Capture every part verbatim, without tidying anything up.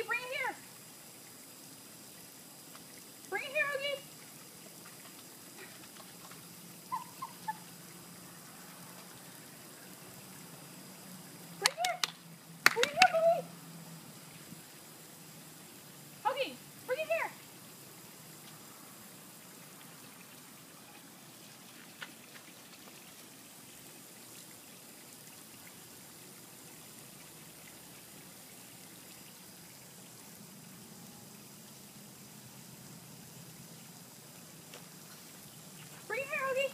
Hoagie, bring it here. Bring it here, Hoagie. Bring it here. Bring it here, Hoagie. Hoagie, bring it here. Bring it here, Hoagie.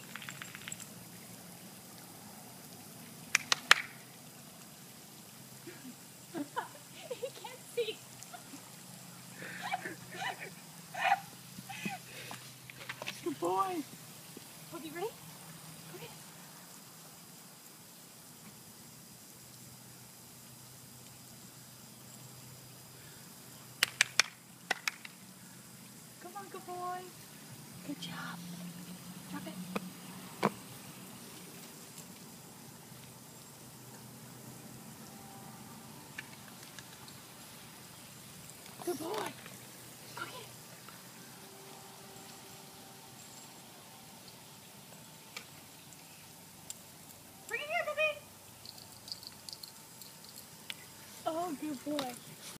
He can't see. Good boy. Hoagie, ready? Okay. Come on, good boy. Good job. Drop it. Good boy. Okay. Bring it here, baby. Oh, good boy.